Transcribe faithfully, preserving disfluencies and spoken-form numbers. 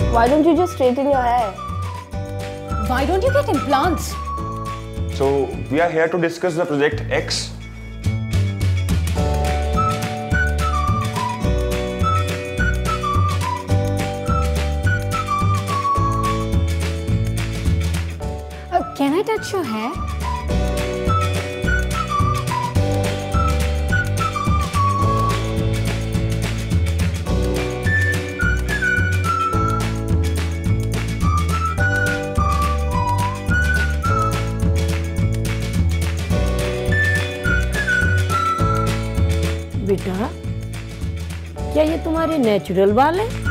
Why don't you just straighten your hair? Why don't you get implants? So we are here to discuss the project X. Uh, can I touch your hair? बेटा, क्या ये तुम्हारे natural बाल हैं?